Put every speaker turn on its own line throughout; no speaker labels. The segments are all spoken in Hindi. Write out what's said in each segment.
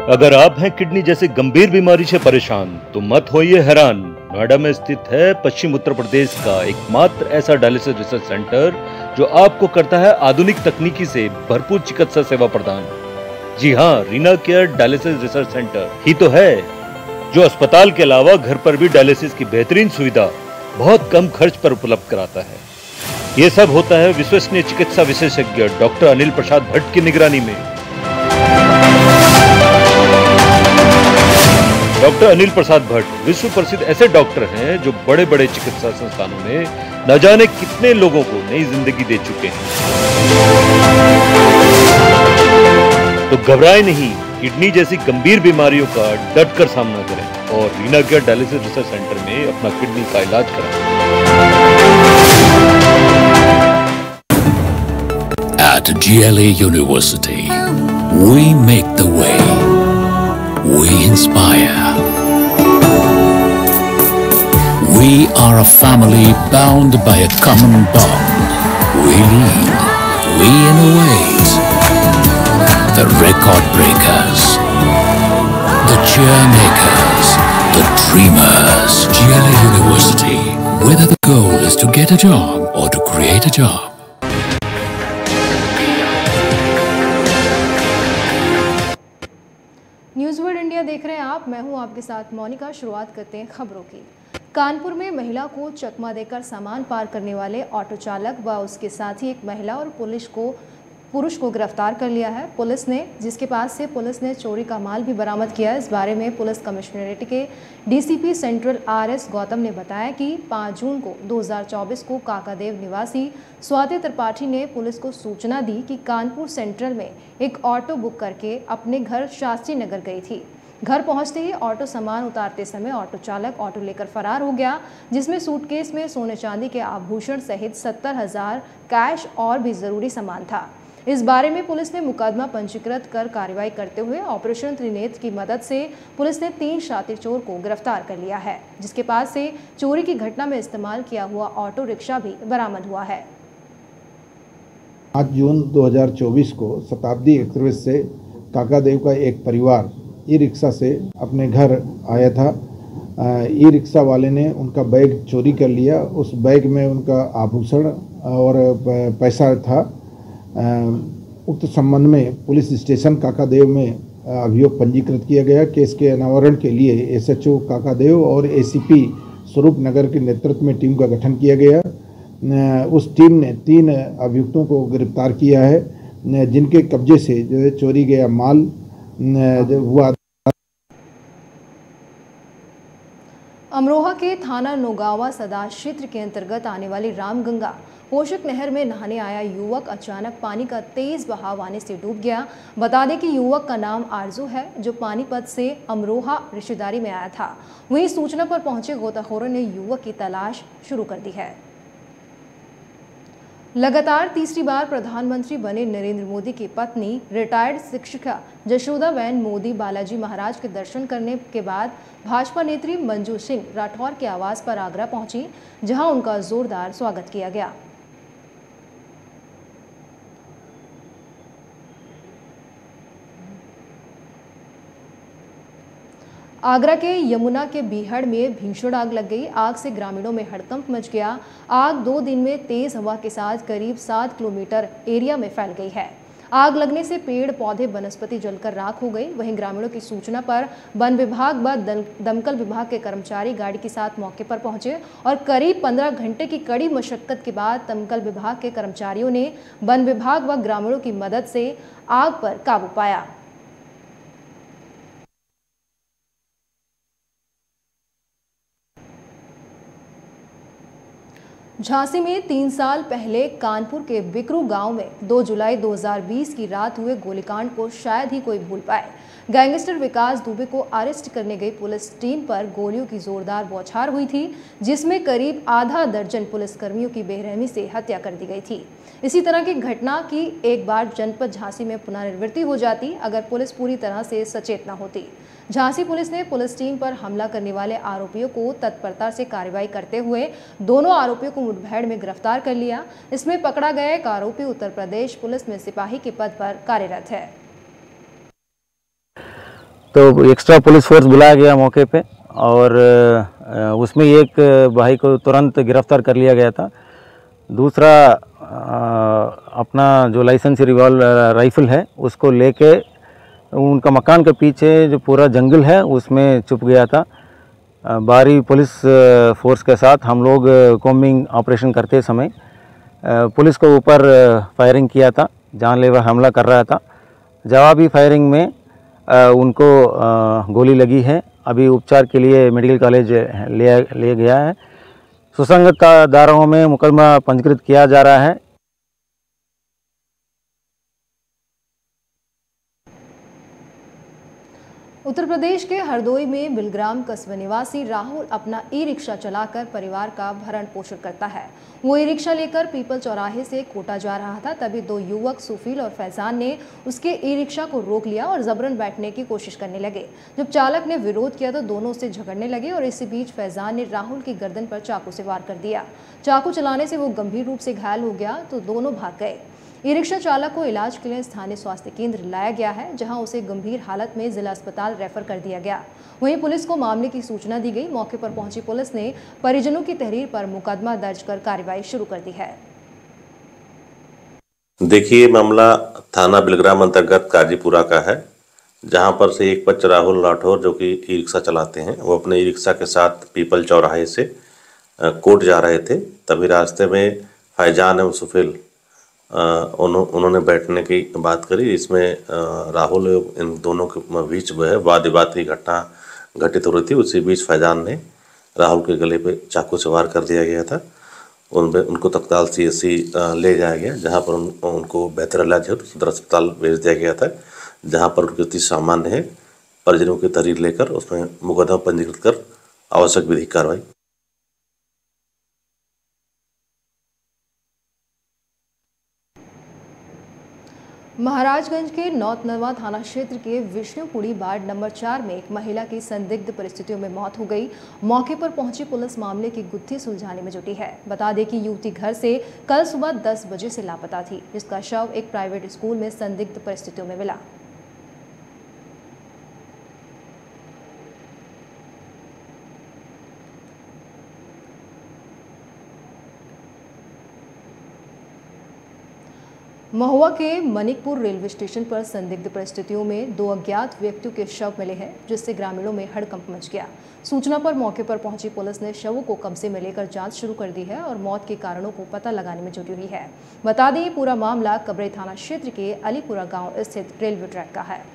अगर आप हैं किडनी जैसी गंभीर बीमारी से परेशान तो मत होइए हैरान। नोएडा में स्थित है पश्चिम उत्तर प्रदेश का एकमात्र ऐसा डायलिसिस रिसर्च सेंटर जो आपको करता है आधुनिक तकनीकी से भरपूर चिकित्सा सेवा प्रदान। जी हाँ, Reena care dialysis research centre ही तो है जो अस्पताल के अलावा घर पर भी डायलिसिस की बेहतरीन सुविधा बहुत कम खर्च पर उपलब्ध कराता है। ये सब होता है विश्वसनीय चिकित्सा विशेषज्ञ डॉक्टर अनिल प्रसाद भट्ट की निगरानी में। डॉक्टर अनिल प्रसाद भट्ट विश्व प्रसिद्ध ऐसे डॉक्टर हैं जो बड़े बड़े चिकित्सा संस्थानों में न जाने कितने लोगों को नई जिंदगी दे चुके हैं। तो घबराएं नहीं, किडनी जैसी गंभीर बीमारियों का डट कर सामना करें और Reena care dialysis research centre में अपना किडनी का इलाज कराएं।
At GLA University, we make the way. We inspire. We are a family bound by a common bond. We lead. We innovate. The record breakers. The cheer makers. The dreamers. GLA University. Whether the goal is to get a job or to create a job.
News world India देख रहे हैं आप, मैं हूं आपके साथ मोनिका। शुरुआत करते हैं खबरों की। कानपुर में महिला को चकमा देकर सामान पार करने वाले ऑटो चालक व उसके साथ ही एक महिला और पुरुष को गिरफ्तार कर लिया है पुलिस ने, जिसके पास से पुलिस ने चोरी का माल भी बरामद किया है। इस बारे में पुलिस कमिश्नरेट के डीसीपी सेंट्रल आरएस गौतम ने बताया कि 5 जून को 2024 को काकादेव निवासी स्वाति त्रिपाठी ने पुलिस को सूचना दी कि कानपुर सेंट्रल में एक ऑटो बुक करके अपने घर शास्त्री नगर गई थी। घर पहुंचते ही ऑटो सामान उतारते समय ऑटो चालक ऑटो लेकर फरार हो गया, जिसमें सूटकेस में सोने चांदी के आभूषण सहित 70,000 कैश और भी जरूरी सामान था। इस बारे में पुलिस ने मुकदमा पंजीकृत कर कार्रवाई करते हुए ऑपरेशन त्रिनेत्र की मदद से पुलिस ने 3 शातिर चोर को गिरफ्तार कर लिया है, जिसके पास से चोरी की घटना में इस्तेमाल किया हुआ ऑटो रिक्शा भी बरामद हुआ है।
5 जून 2024 को शताब्दी एक्सप्रेस से काकादेव का एक परिवार ई रिक्शा से अपने घर आया था। ई रिक्शा वाले ने उनका बैग चोरी कर लिया। उस बैग में उनका आभूषण और पैसा था। उक्त संबंध में पुलिस स्टेशन काकादेव में अभियोग पंजीकृत किया गया। केस के अनावरण के लिए एसएचओ काकादेव और एसीपी स्वरूप नगर के नेतृत्व में टीम का गठन किया गया। उस टीम ने 3 अभियुक्तों को गिरफ्तार किया है, जिनके कब्जे से जो चोरी गया माल हुआ।
अमरोहा के थाना नौगावा सदा क्षेत्र के अंतर्गत आने वाली रामगंगा पोषक नहर में नहाने आया युवक अचानक पानी का तेज बहाव आने से डूब गया। बता दें कि युवक का नाम आरजू है, जो पानीपत से अमरोहा रिश्तेदारी में आया था। वहीं सूचना पर पहुंचे गोताखोरों ने युवक की तलाश शुरू कर दी है। लगातार तीसरी बार प्रधानमंत्री बने नरेंद्र मोदी की पत्नी रिटायर्ड शिक्षिका जशोदाबेन मोदी बालाजी महाराज के दर्शन करने के बाद भाजपा नेत्री मंजू सिंह राठौर के आवास पर आगरा पहुंची, जहां उनका जोरदार स्वागत किया गया। आगरा के यमुना के बीहड़ में भीषण आग लग गई। आग से ग्रामीणों में हड़कंप मच गया। आग 2 दिन में तेज हवा के साथ करीब 7 किलोमीटर एरिया में फैल गई है। आग लगने से पेड़ पौधे वनस्पति जलकर राख हो गई। वहीं ग्रामीणों की सूचना पर वन विभाग व दमकल विभाग के कर्मचारी गाड़ी के साथ मौके पर पहुंचे और करीब 15 घंटे की कड़ी मशक्कत के बाद दमकल विभाग के कर्मचारियों ने वन विभाग व ग्रामीणों की मदद से आग पर काबू पाया। झांसी में 3 साल पहले कानपुर के बिकरू गांव में 2 जुलाई 2020 की रात हुए गोलीकांड को शायद ही कोई भूल पाए। गैंगस्टर विकास दुबे को अरेस्ट करने गई पुलिस टीम पर गोलियों की जोरदार बौछार हुई थी, जिसमें करीब आधा दर्जन पुलिसकर्मियों की बेरहमी से हत्या कर दी गई थी। इसी तरह की घटना की एक बार जनपद झांसी में पुनरावृत्ति हो जाती अगर पुलिस पूरी तरह से सचेत न होती। झांसी पुलिस ने पुलिस टीम पर हमला करने वाले आरोपियों को तत्परता से कार्रवाई करते हुए दोनों आरोपियों को मुठभेड़ में गिरफ्तार कर लिया। इसमें पकड़ा गया एक आरोपी उत्तर प्रदेश पुलिस में सिपाही के पद पर कार्यरत है।
तो एक्स्ट्रा पुलिस फोर्स बुलाया गया मौके पे और उसमें एक भाई को तुरंत गिरफ्तार कर लिया गया था। दूसरा अपना जो लाइसेंसी रिवॉल्वर राइफ़ल है उसको लेके उनका मकान के पीछे जो पूरा जंगल है उसमें छुप गया था। बाहरी पुलिस फोर्स के साथ हम लोग कॉम्बिंग ऑपरेशन करते समय पुलिस को ऊपर फायरिंग किया था, जानलेवा हमला कर रहा था। जवाबी फायरिंग में उनको गोली लगी है। अभी उपचार के लिए मेडिकल कॉलेज ले गया है। सुसंगत का धाराओं में मुकदमा पंजीकृत किया जा रहा है।
उत्तर प्रदेश के हरदोई में बिलग्राम कस्बे निवासी राहुल अपना ई रिक्शा चलाकर परिवार का भरण पोषण करता है। वो ई रिक्शा लेकर पीपल चौराहे से कोटा जा रहा था, तभी दो युवक सुफील और फैजान ने उसके ई रिक्शा को रोक लिया और जबरन बैठने की कोशिश करने लगे। जब चालक ने विरोध किया तो दोनों उससे झगड़ने लगे और इसी बीच फैजान ने राहुल की गर्दन पर चाकू से वार कर दिया। चाकू चलाने से वो गंभीर रूप से घायल हो गया तो दोनों भाग गए। ई रिक्शा चालक को इलाज के लिए स्थानीय स्वास्थ्य केंद्र लाया गया है, जहां उसे गंभीर हालत में जिला अस्पताल रेफर कर दिया गया। वहीं पुलिस को मामले की सूचना दी गई। मौके पर पहुंची पुलिस ने परिजनों की तहरीर पर मुकदमा दर्ज कर कार्रवाई शुरू कर दी है।
देखिए, मामला थाना बिलग्राम अंतर्गत काजीपुरा का है, जहां पर से एक बच्चा राहुल राठौर जो कि ई रिक्शा चलाते हैं, वो अपने ई रिक्शा के साथ पीपल चौराहे से कोट जा रहे थे। तभी रास्ते में फैजान एवं सुफील उन्होंने बैठने की बात करी। इसमें राहुल इन दोनों के बीच जो है वाद विवाद की घटना घटित हो रही थी। उसी बीच फैजान ने राहुल के गले पे चाकू से वार कर दिया गया था। उनको तत्काल CSC ले जाया गया, जहां पर उनको बेहतर इलाज हेतु सदर अस्पताल भेज दिया गया था, जहां पर उनकी स्थिति सामान्य है। परिजनों की तहरीर लेकर उसमें मुकदमा पंजीकृत कर आवश्यक विधिक कार्रवाई।
महाराजगंज के नौतनवा थाना क्षेत्र के विष्णुपुरी वार्ड नंबर 4 में एक महिला की संदिग्ध परिस्थितियों में मौत हो गई। मौके पर पहुंची पुलिस मामले की गुत्थी सुलझाने में जुटी है। बता दें कि युवती घर से कल सुबह 10 बजे से लापता थी, जिसका शव एक प्राइवेट स्कूल में संदिग्ध परिस्थितियों में मिला। महुआ के मनिकपुर रेलवे स्टेशन पर संदिग्ध परिस्थितियों में 2 अज्ञात व्यक्तियों के शव मिले हैं, जिससे ग्रामीणों में हड़कंप मच गया। सूचना पर मौके पर पहुंची पुलिस ने शवों को कब्जे में लेकर जांच शुरू कर दी है और मौत के कारणों को पता लगाने में जुटी हुई है। बता दें, पूरा मामला कबरे थाना क्षेत्र के अलीपुरा गांव स्थित रेलवे ट्रैक का है।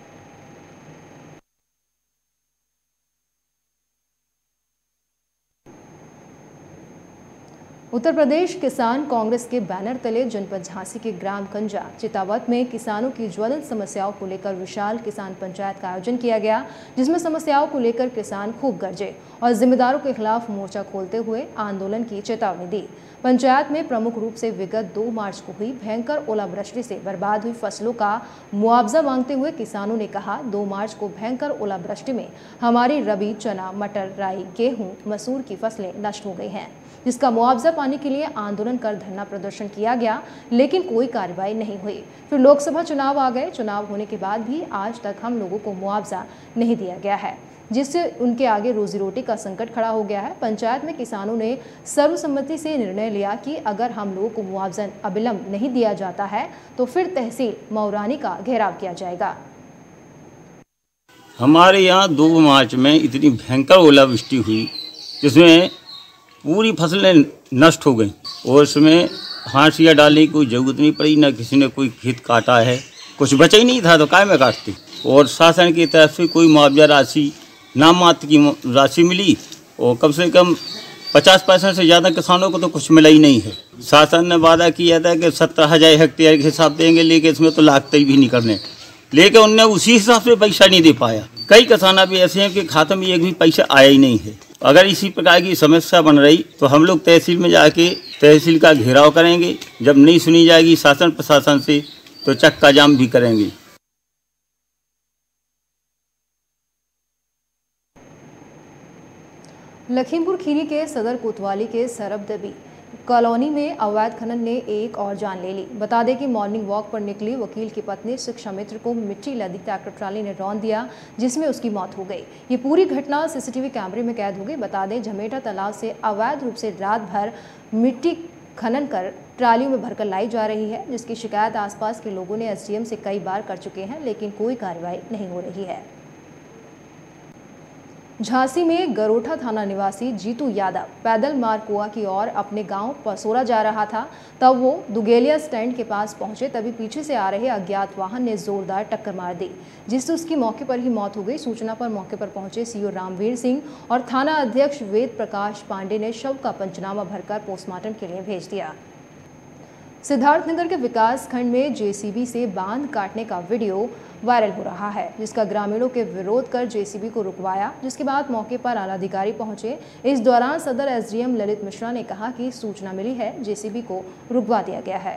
उत्तर प्रदेश किसान कांग्रेस के बैनर तले जनपद झांसी के ग्राम कंजा चितावत में किसानों की ज्वलंत समस्याओं को लेकर विशाल किसान पंचायत का आयोजन किया गया, जिसमें समस्याओं को लेकर किसान खूब गरजे और जिम्मेदारों के खिलाफ मोर्चा खोलते हुए आंदोलन की चेतावनी दी। पंचायत में प्रमुख रूप से विगत 2 मार्च को हुई भयंकर ओलावृष्टि से बर्बाद हुई फसलों का मुआवजा मांगते हुए किसानों ने कहा, 2 मार्च को भयंकर ओलावृष्टि में हमारी रबी, चना, मटर, राई, गेहूं, मसूर की फसलें नष्ट हो गई हैं, जिसका मुआवजा पाने के लिए आंदोलन कर धरना प्रदर्शन किया गया, लेकिन कोई कार्रवाई नहीं हुई। फिर लोकसभा चुनाव आ गए। चुनाव होने के बाद भी आज तक हम लोगों को मुआवजा नहीं दिया गया है, जिससे उनके आगे रोजी रोटी का संकट खड़ा हो गया है। पंचायत में किसानों ने सर्वसम्मति से निर्णय लिया कि अगर हम लोगों को मुआवजा अविलंब नहीं दिया जाता है तो फिर तहसील मौरानी का घेराव किया जाएगा।
हमारे यहाँ 2 मार्च में इतनी भयंकर ओलावृष्टि हुई, जिसमें पूरी फसलें नष्ट हो गई और उसमें हाशिया डालने की कोई ज़रूरत नहीं पड़ी, ना किसी ने कोई खेत काटा है, कुछ बचा ही नहीं था तो काय में काटते। और शासन की तरफ से कोई मुआवजा राशि, नाम मात्र की राशि मिली और कम से कम 50% से ज़्यादा किसानों को तो कुछ मिला ही नहीं है। शासन ने वादा किया था कि 17,000 हेक्टेयर के हिसाब देंगे, लेकिन इसमें तो लागते भी नहीं करने, लेकिन उनने उसी हिसाब से पैसा नहीं दे पाया। कई किसान भी ऐसे हैं कि खाते में एक भी पैसा आया ही नहीं है। अगर इसी प्रकार की समस्या बन रही तो हम लोग तहसील में जाके तहसील का घेराव करेंगे। जब नहीं सुनी जाएगी शासन प्रशासन से तो चक्का जाम भी करेंगे।
लखीमपुर खीरी के सदर कोतवाली के सरबदबी कॉलोनी में अवैध खनन ने एक और जान ले ली। बता दें कि मॉर्निंग वॉक पर निकली वकील की पत्नी शिक्षा मित्र को मिट्टी लदी ट्रैक्टर ट्राली ने रौंद दिया, जिसमें उसकी मौत हो गई। ये पूरी घटना सीसीटीवी कैमरे में कैद हो गई। बता दें झमेटा तालाब से अवैध रूप से रात भर मिट्टी खनन कर ट्रालियों में भरकर लाई जा रही है, जिसकी शिकायत आसपास के लोगों ने एसडीएम से कई बार कर चुके हैं, लेकिन कोई कार्रवाई नहीं हो रही है। झांसी में गरोठा थाना निवासी जीतू यादव पैदल मार्ग कुआ की ओर अपने गांव पसोरा जा रहा था। तब वो दुगेलिया स्टैंड के पास पहुंचे, तभी पीछे से आ रहे अज्ञात वाहन ने जोरदार टक्कर मार दी, जिससे उसकी मौके पर ही मौत हो गई। सूचना पर मौके पर पहुंचे सीओ रामवीर सिंह और थाना अध्यक्ष वेद प्रकाश पांडे ने शव का पंचनामा भरकर पोस्टमार्टम के लिए भेज दिया। सिद्धार्थनगर के विकास खंड में जेसीबी से बांध काटने का वीडियो वायरल हो रहा है, जिसका ग्रामीणों के विरोध कर जेसीबी को रुकवाया, जिसके बाद मौके पर आला अधिकारी पहुंचे। इस दौरान सदर एसडीएम ललित मिश्रा ने कहा कि सूचना मिली है, जेसीबी को रुकवा दिया गया है।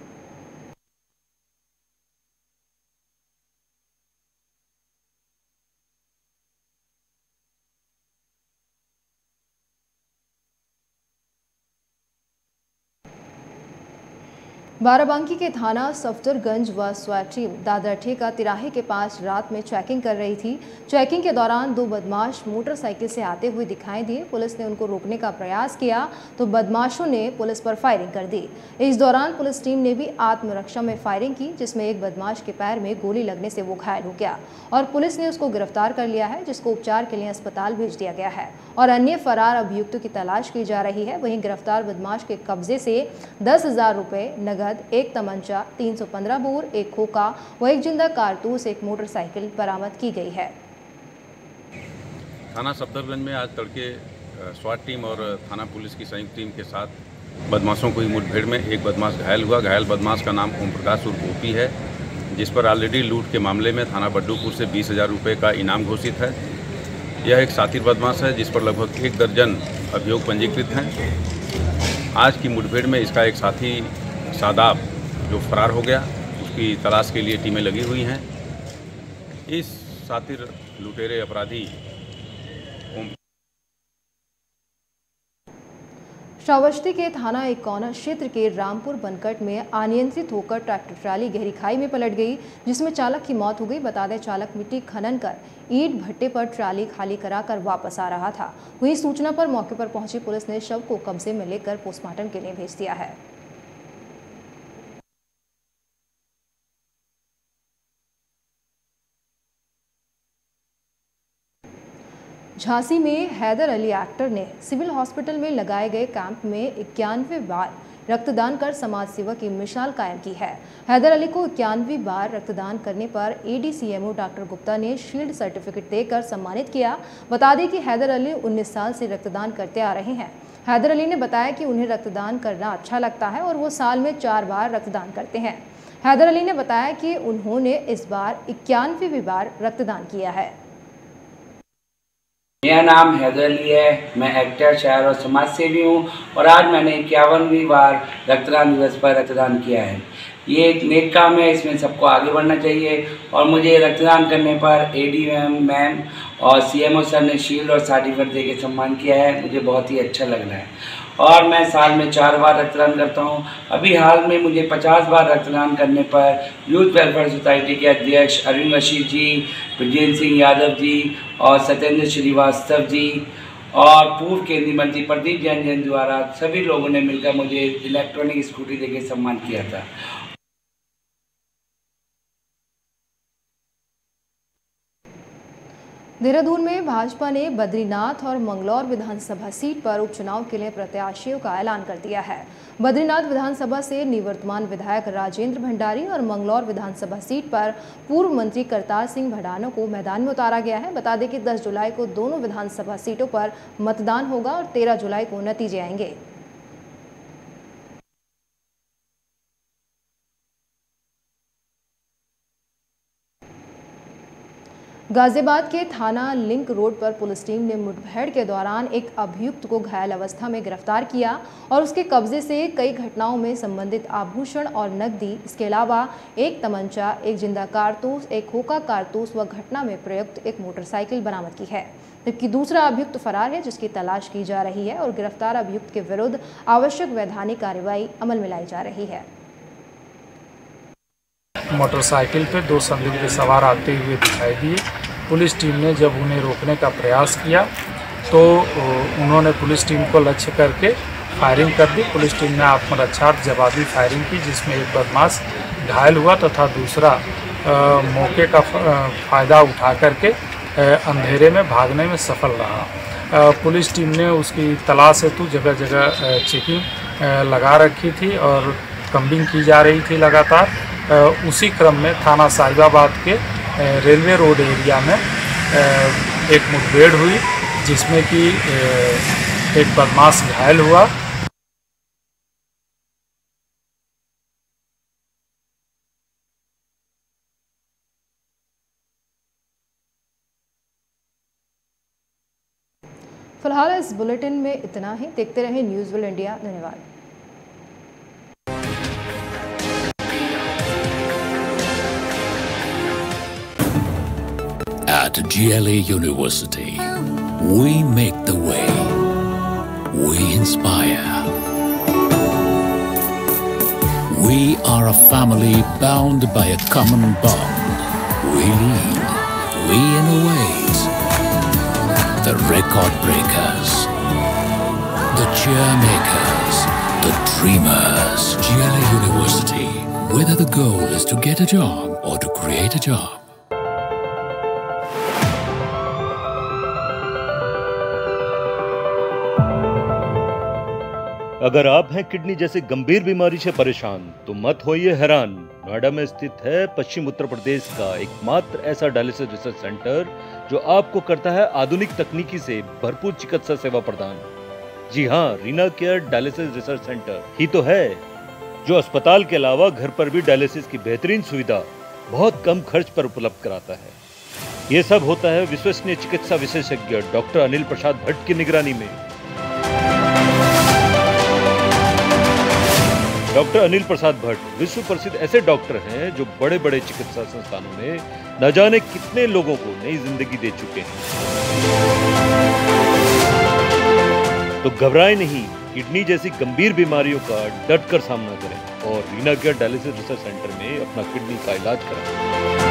बाराबंकी के थाना सफदरगंज व स्वाट टीम दादरठे का तिराहे के पास रात में चेकिंग कर रही थी। चेकिंग के दौरान दो बदमाश मोटरसाइकिल से आते हुए दिखाई दिए। पुलिस ने उनको रोकने का प्रयास किया तो बदमाशों ने पुलिस पर फायरिंग कर दी। इस दौरान पुलिस टीम ने भी आत्मरक्षा में फायरिंग की, जिसमें एक बदमाश के पैर में गोली लगने से वो घायल हो गया और पुलिस ने उसको गिरफ्तार कर लिया है, जिसको उपचार के लिए अस्पताल भेज दिया गया है और अन्य फरार अभियुक्तों की तलाश की जा रही है। वहीं गिरफ्तार बदमाश के कब्जे से 10,000 रुपए नगद, एक तमंचा, 315 बोर, एक खोखा व एक जिंदा कारतूस, एक मोटरसाइकिल बरामद की गई है।
थाना सफदरगंज में आज तड़के स्वाट टीम और थाना पुलिस की संयुक्त टीम के साथ बदमाशों को मुठभेड़ में एक बदमाश घायल हुआ। घायल बदमाश का नाम ओम प्रकाश उर्फ ओपी है, जिस पर ऑलरेडी लूट के मामले में थाना बड्डूपुर से 20,000 रुपये का इनाम घोषित है। यह एक सातिर बदमाश है, जिस पर लगभग 1 दर्जन अभियोग पंजीकृत हैं। आज की मुठभेड़ में इसका एक साथी शादाब जो फरार हो गया, उसकी तलाश के लिए टीमें लगी हुई हैं। इस सातिर लुटेरे अपराधी
श्रावस्ती के थाना इकौना क्षेत्र के रामपुर बनकट में अनियंत्रित होकर ट्रैक्टर ट्राली गहरी खाई में पलट गई, जिसमें चालक की मौत हो गई। बता दें चालक मिट्टी खनन कर ईंट भट्टे पर ट्राली खाली कराकर वापस आ रहा था। वहीं सूचना पर मौके पर पहुंची पुलिस ने शव को कब्जे में लेकर पोस्टमार्टम के लिए भेज दिया है। झांसी में हैदर अली एक्टर ने सिविल हॉस्पिटल में लगाए गए कैंप में 91 बार रक्तदान कर समाज सेवा की मिसाल कायम की है। हैदर अली को 91 बार रक्तदान करने पर एडीसीएमओ डॉक्टर गुप्ता ने शील्ड सर्टिफिकेट देकर सम्मानित किया। बता दें कि हैदर अली 19 साल से रक्तदान करते आ रहे हैं। हैदर अली ने बताया कि उन्हें रक्तदान करना अच्छा लगता है और वो साल में 4 बार रक्तदान करते हैं। हैदर अली ने बताया कि उन्होंने इस बार 91वीं बार रक्तदान किया है।
मेरा नाम हैदर अली है, मैं एक्टर, शायर और समाज सेवी हूँ और आज मैंने 51वीं बार रक्तदान दिवस पर रक्तदान किया है। ये एक नेक काम है, इसमें सबको आगे बढ़ना चाहिए और मुझे रक्तदान करने पर एडी मैम और सीएमओ सर ने शील्ड और सर्टिफिकेट देकर सम्मान किया है। मुझे बहुत ही अच्छा लग रहा है और मैं साल में 4 बार रक्तदान करता हूँ। अभी हाल में मुझे 50 बार रक्तदान करने पर यूथ वेलफेयर सोसाइटी के अध्यक्ष अरुण रशीद जी, विजेंद्र सिंह यादव जी और सत्येंद्र श्रीवास्तव जी और पूर्व केंद्रीय मंत्री प्रदीप जैन द्वारा सभी लोगों ने मिलकर मुझे इलेक्ट्रॉनिक स्कूटी देकर सम्मान किया था।
देहरादून में भाजपा ने बद्रीनाथ और मंगलौर विधानसभा सीट पर उपचुनाव के लिए प्रत्याशियों का ऐलान कर दिया है। बद्रीनाथ विधानसभा से निवर्तमान विधायक राजेंद्र भंडारी और मंगलौर विधानसभा सीट पर पूर्व मंत्री करतार सिंह भडानो को मैदान में उतारा गया है। बता दें कि 10 जुलाई को दोनों विधानसभा सीटों पर मतदान होगा और 13 जुलाई को नतीजे आएंगे। गाजियाबाद के थाना लिंक रोड पर पुलिस टीम ने मुठभेड़ के दौरान एक अभियुक्त को घायल अवस्था में गिरफ्तार किया और उसके कब्जे से कई घटनाओं में संबंधित आभूषण और नकदी, इसके अलावा एक तमंचा, एक जिंदा कारतूस, एक खोखा कारतूस व घटना में प्रयुक्त एक मोटरसाइकिल बरामद की है। जबकि दूसरा अभियुक्त फरार है, जिसकी तलाश की जा रही है और गिरफ्तार अभियुक्त के विरुद्ध आवश्यक वैधानिक कार्रवाई अमल में लाई जा रही है।
मोटरसाइकिल पे 2 संदिग्ध सवार आते हुए दिखाई दिए। पुलिस टीम ने जब उन्हें रोकने का प्रयास किया तो उन्होंने पुलिस टीम को लक्ष्य करके फायरिंग कर दी। पुलिस टीम ने आत्मरक्षार्थ जवाबी फायरिंग की, जिसमें एक बदमाश घायल हुआ तथा दूसरा मौके का फ़ायदा उठा करके अंधेरे में भागने में सफल रहा। पुलिस टीम ने उसकी तलाश हेतु जगह जगह चेकिंग लगा रखी थी और कम्बिंग की जा रही थी लगातार। उसी क्रम में थाना साहिबाबाद के रेलवे रोड एरिया में एक मुठभेड़ हुई, जिसमें कि एक बदमाश घायल हुआ।
फिलहाल इस बुलेटिन में इतना ही। देखते रहें न्यूज़ वर्ल्ड इंडिया। धन्यवाद।
At GLA University, we make the way. We inspire. We are a family bound by a common bond. We lead. We innovate. The record breakers. The cheer makers. The dreamers. GLA University. Whether the goal is to get a job or to create a job.
अगर आप हैं किडनी जैसे गंभीर बीमारी से परेशान तो मत होइए हैरान। नोएडा में स्थित है पश्चिम उत्तर प्रदेश का एकमात्र ऐसा डायलिसिस रिसर्च सेंटर जो आपको करता है आधुनिक तकनीकी से भरपूर चिकित्सा सेवा प्रदान। जी हाँ, Reena care dialysis research centre ही तो है, जो अस्पताल के अलावा घर पर भी डायलिसिस की बेहतरीन सुविधा बहुत कम खर्च पर उपलब्ध कराता है। ये सब होता है विश्वसनीय चिकित्सा विशेषज्ञ डॉक्टर अनिल प्रसाद भट्ट की निगरानी में। डॉक्टर अनिल प्रसाद भट्ट विश्व प्रसिद्ध ऐसे डॉक्टर हैं जो बड़े बड़े चिकित्सा संस्थानों में न जाने कितने लोगों को नई जिंदगी दे चुके हैं। तो घबराएं नहीं, किडनी जैसी गंभीर बीमारियों का डट कर सामना करें और Reena care dialysis research centre में अपना किडनी का इलाज कराएं।